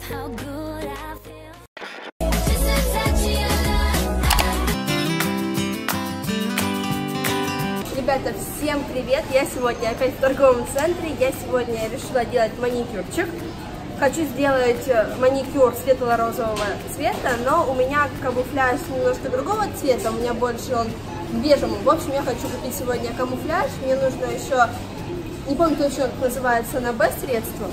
Ребята, всем привет! Я сегодня опять в торговом центре. Я сегодня решила делать маникюрчик. Хочу сделать маникюр светло-розового цвета, но у меня камуфляж немножко другого цвета, у меня больше он к бежевому. В общем, я хочу купить сегодня камуфляж. Мне нужно еще, не помню точно, как называется, на Б средство.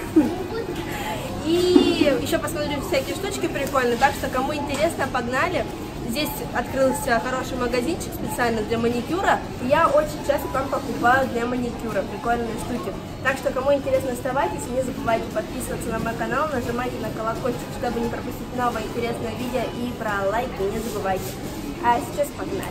И еще посмотрю всякие штучки прикольные, так что кому интересно, погнали. Здесь открылся хороший магазинчик специально для маникюра. Я очень часто там покупаю для маникюра прикольные штуки. Так что, кому интересно, оставайтесь. Не забывайте подписываться на мой канал, нажимайте на колокольчик, чтобы не пропустить новое интересное видео. И про лайки не забывайте. А сейчас погнали.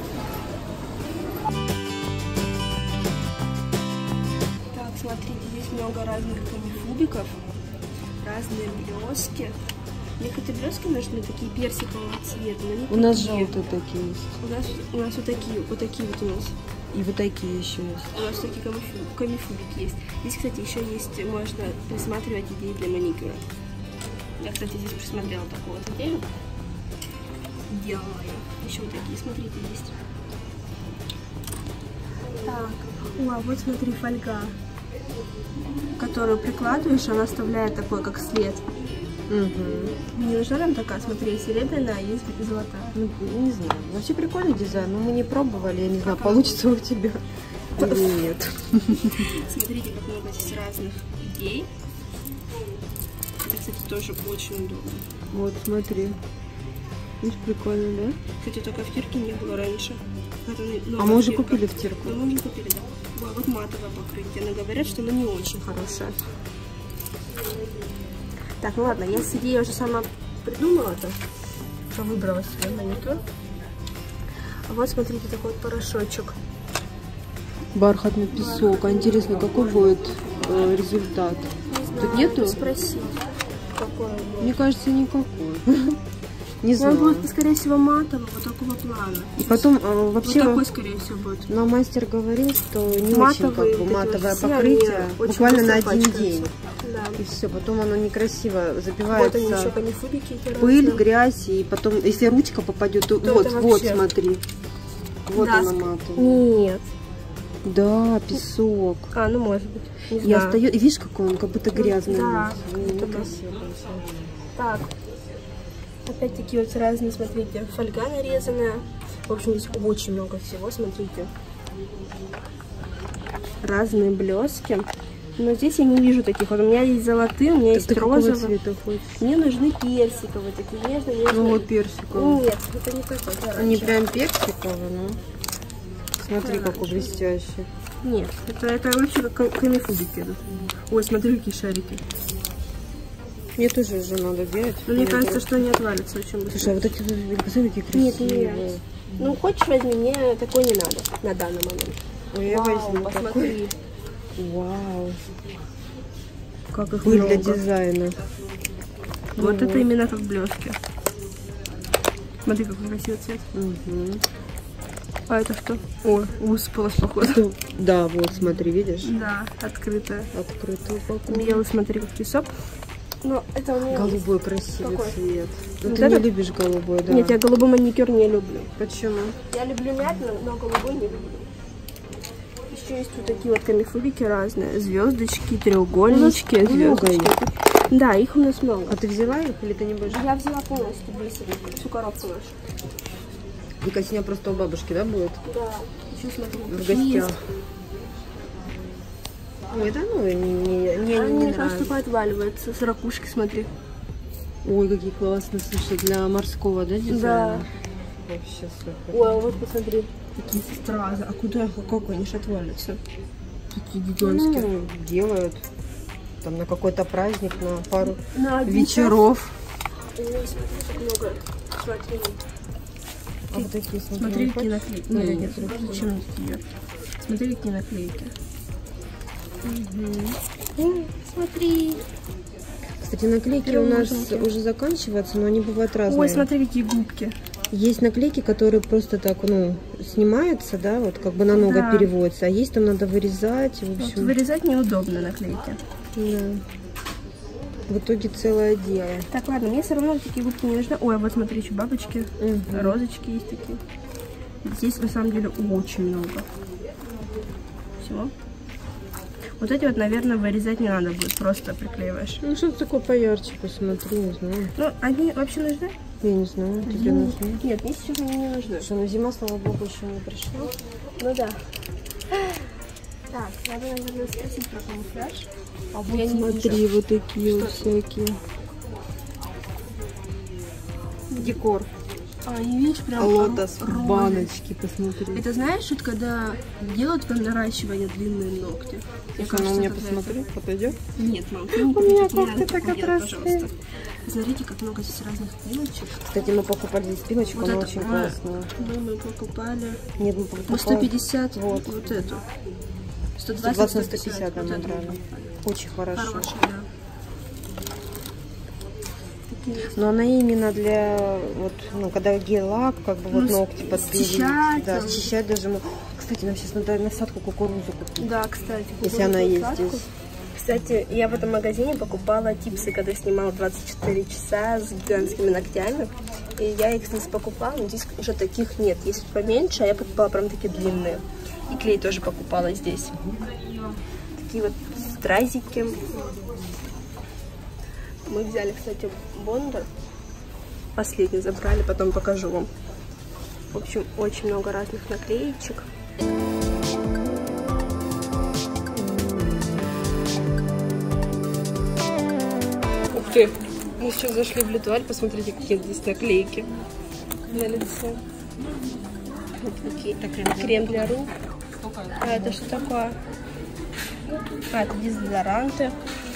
Так, смотрите, здесь много разных камифубиков, разные блески. Мне какие-то блески нужны такие персикового цвета. У нас желтые такие есть. У нас вот такие вот у нас. И вот такие еще есть. У нас такие камифубики есть. Здесь, кстати, еще есть, можно присматривать идеи для маникюра. Я, кстати, здесь присмотрела такую вот идею. Делала ее. Еще вот такие, смотрите, есть. Так, о, вот смотри, фольга, которую прикладываешь, она оставляет такой, как след. Угу. Не нужна нам такая, смотри, серебряная, а есть и золотая. Ну, не знаю. Вообще прикольный дизайн, но мы не пробовали, я не знаю, получится у тебя или нет. Смотрите, как много здесь разных идей. Это, кстати, тоже очень удобно. Вот, смотри. Видишь, прикольно, да? Кстати, только в тирке не было раньше. А мы уже купили в тирку. Ну, мы уже купили, да. Вот матовое покрытие, но говорят, что оно не очень хорошее. Так, ну ладно, я себе уже сама придумала-то, что выбрала себе маникюр. А вот, смотрите, такой вот порошочек. Бархатный песок. А интересно, какой будет результат? Не знаю, тут нету? Спросить, какой он будет. Мне кажется, никакой. Не знаю. Он будет, скорее всего, матовый, вот такого плана. И потом вообще... Вот такой, скорее всего, будет. Но мастер говорил, что не матовые, очень матовое покрытие, буквально на один день. Да. И все, потом оно некрасиво забивается. Вот они еще камифубики, пыль, грязь, и потом, если ручка попадет, то вот, смотри. Вот да, она матовая. Нет. Да, песок. А, ну может быть. Не и знаю. остается, видишь, какой он, как будто грязный. Да. Некрасиво. Так. Опять такие вот разные, смотрите, фольга нарезанная. В общем, здесь очень много всего, смотрите. Разные блески. Но здесь я не вижу таких. Вот у меня есть золотые, у меня есть розовые. Цвета хочешь? Мне нужны персиковые, такие нежные. Ну вот персиковые. Нет, это не такой. Они прям персиковые, ну. Смотри, какой блестящий. Нет, это вообще как камифубики. Ой, смотри, какие шарики. Мне тоже уже надо делать. Но мне кажется, что они отвалятся очень быстро. Слушай, а вот эти посмотри, какие красивые. Нет. Ну, хочешь возьми, мне такой не надо на данный момент. Ой, я возьму. Посмотри. Вау. Как их Пыль много. для дизайна. Вот это именно как блески. Смотри, какой красивый цвет. Угу. А это что? О, высыпалось, походу. Да, вот, смотри, видишь? Да, открытая. Открытая упаковка. Белый, смотри, как песок. Но это у меня голубой красивый цвет. Но вот ты это? не любишь голубой, да? Нет, я голубой маникюр не люблю. Почему? Я люблю мятный, но голубой не люблю. Еще есть вот такие вот камифубики разные. Звездочки, треугольнички, звездочки. Да, их у нас много. А ты взяла их или ты не будешь? Я взяла полностью бисеринку, всю коробку нашу. Вика, сегодня просто у бабушки, да, будет? Да, еще смотри. В гостях. Ой, да ну, не кажется, такой отваливается. С ракушки, смотри. Ой, какие классные, слушай, для морского, да, дизайна? Да. Вообще супер. Ой, вот посмотри. Такие стразы. А куда, как они же отвалятся? Такие гигантские. Ну, делают там на какой-то праздник, на пару вечеров. Ой, смотри, как много. Смотри. А вот такие, смотри, какие наклейки. Нет, зачем такие? Смотри, какие наклейки. Угу. Смотри. Кстати, наклейки у нас уже заканчиваются, но они бывают разные. Ой, смотри, какие губки. Есть наклейки, которые просто так, ну, снимаются, да, вот как бы на ногу переводятся, а есть там надо вырезать, в общем. Вот вырезать неудобно наклейки. Да. В итоге целое дело. Так, ладно, мне все равно такие губки не нужны. Ой, вот смотри, еще бабочки, розочки есть такие. Здесь на самом деле очень много всего. Вот эти вот, наверное, вырезать не надо будет, просто приклеиваешь. Ну что-то такое поярче, посмотри, не знаю. Ну, они вообще нужны? Я не знаю, тебе нужны? Нет, мне сейчас они не нужны. Что, ну зима, слава богу, еще не пришла. Ну да. Так, надо, наверное, спросить про камуфляж. А вот смотри, вот такие вот всякие. Декор. А, не видишь, прям Лотос в баночке, посмотри. Это знаешь, вот когда делают прям наращивание длинные ногти. Мне кажется, мне посмотри, подойдет? Нет, мам, ты не кофта так отрастает. Смотрите, как много здесь разных пилочек. Кстати, мы покупали здесь пилочку, вот она очень классная. Мы покупали. Нет, мы покупали. Мы 150, вот эту. 120 на 150, да, мы брали. Очень хорошо. Хорошая, да. Но она именно для, вот, ну, когда гель-лак, как бы, вот, ногти подпилить. Да, счищать даже. Кстати, нам сейчас надо насадку кукурузу купить. Да, кстати. Если она есть здесь. Кстати, я в этом магазине покупала типсы, когда снимала 24 часа с гигантскими ногтями. И я их здесь покупала, но здесь уже таких нет. Есть поменьше, а я покупала прям такие длинные. И клей тоже покупала здесь. Такие вот стразики. Мы взяли, кстати, Бондар. Последний забрали, потом покажу вам. В общем, очень много разных наклеечек. Ух ты! Мы сейчас зашли в Летуаль, посмотрите, какие здесь наклейки на лице. Вот такие. Крем для рук. А это что такое? А, это дезодоранты.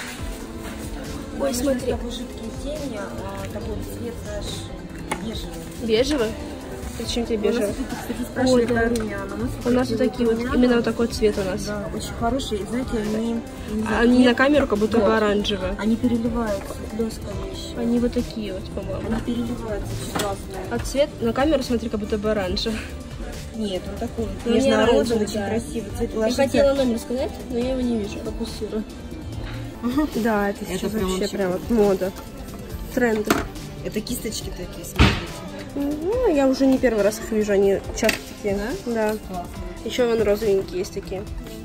Ой, смотри. Такой жидкие тени, такой цвет наш бежевый. Бежевый? Зачем тебе бежевый? Ой, да. У нас вот такие вот, именно вот такой цвет у нас. Да, очень хорошие. Знаете, они на камеру как будто бы оранжевые. Они переливаются блесками еще. Они вот такие вот, по-моему. Они переливаются, очень классные. А цвет на камеру, смотри, как будто бы оранжевый. Нет, он такой Ну, нежно-розовый, очень да. красивый. Цвет Я ложится. хотела номер сказать, но я его не вижу. Фокусирую. Да, это сейчас вообще прям вот мода. Тренды. Это кисточки такие, смотрите. Ну, я уже не первый раз их вижу, они часто такие. Да? Да. Классно. Еще вон розовенькие есть такие.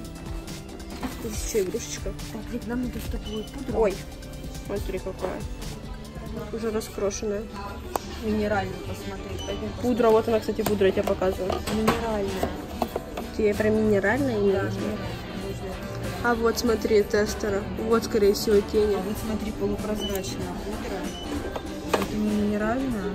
Здесь еще игрушечка. Так, Вик, нам надо с тобой пудру. Ой, смотри какая. Уже раскрошенная. Минеральную посмотреть. Пойдем Пудра, вот она, кстати, пудра, я тебе показываю. минеральная. Тебе прям минеральная и Да, нужна. А вот смотри, тестера. Вот, скорее всего, тени. А вот смотри, полупрозрачная пудра. Это не минеральная.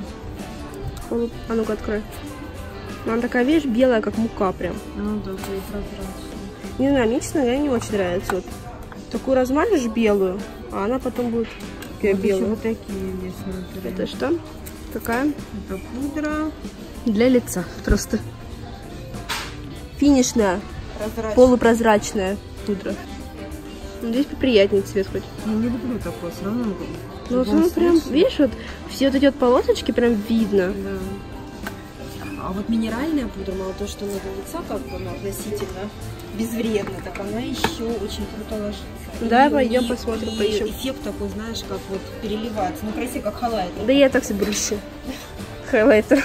А ну-ка, открой. Она такая, видишь, белая, как мука прям. Ну да, полупрозрачная. Не знаю, мне, честно говоря, не очень нравится. Вот такую размажешь белую, а она потом будет такая Вот белая. еще вот такие есть, смотри. Это что? Какая? Это пудра. Для лица просто. Финишная, Прозрачная. полупрозрачная пудра. Ну, здесь поприятнее цвет хоть. Я не люблю такой, все равно. Ну вот он прям, видишь, вот все вот эти вот полосочки прям видно. Да. А вот минеральная пудра, мало того, что она для лица как бы она относительно безвредна, так она еще очень круто ложится. Да, И- пойдем и- посмотрим, и поищем. Эффект такой, знаешь, как вот переливается. Ну, красиво, как хайлайтер. Да я так себе брюще. Хайлайтер.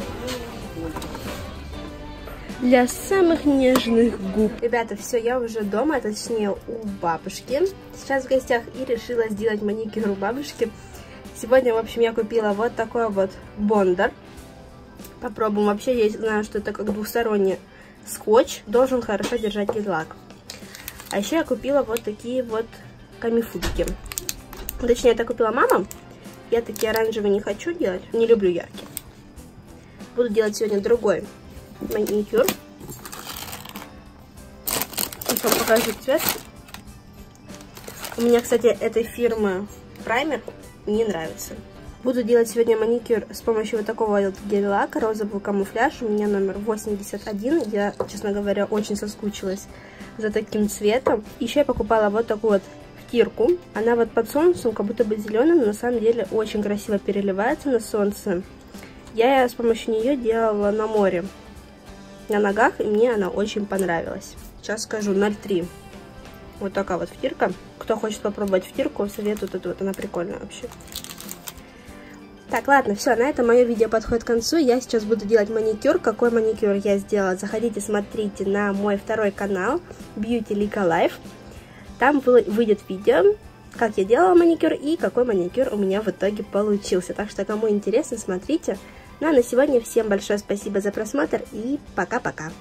Для самых нежных губ. Ребята, все, я уже дома, точнее у бабушки. Сейчас в гостях и решила сделать маникюр у бабушки. Сегодня, в общем, я купила вот такой вот Бондар. Попробуем. Вообще, я знаю, что это как двухсторонний скотч. Должен хорошо держать гель-лак. А еще я купила вот такие вот камифутки. Точнее, это купила мама. Я такие оранжевые не хочу делать. Не люблю яркие. Буду делать сегодня другой маникюр. Сейчас вам покажу цвет. У меня, кстати, этой фирмы праймер не нравится. Буду делать сегодня маникюр с помощью вот такого вот гель-лака, розовый камуфляж. У меня номер 81. Я, честно говоря, очень соскучилась за таким цветом. Еще я покупала вот такую вот втирку. Она вот под солнцем, как будто бы зеленая, но на самом деле очень красиво переливается на солнце. Я с помощью нее делала на море, на ногах, и мне она очень понравилась. Сейчас скажу, 0,3. Вот такая вот втирка. Кто хочет попробовать втирку, советую эту вот, она прикольная вообще. Так, ладно, все, на этом мое видео подходит к концу. Я сейчас буду делать маникюр. Какой маникюр я сделала? Заходите, смотрите на мой второй канал Beauty Lika Life. Там выйдет видео, как я делала маникюр и какой маникюр у меня в итоге получился. Так что, кому интересно, смотрите. Ну а на сегодня всем большое спасибо за просмотр и пока-пока.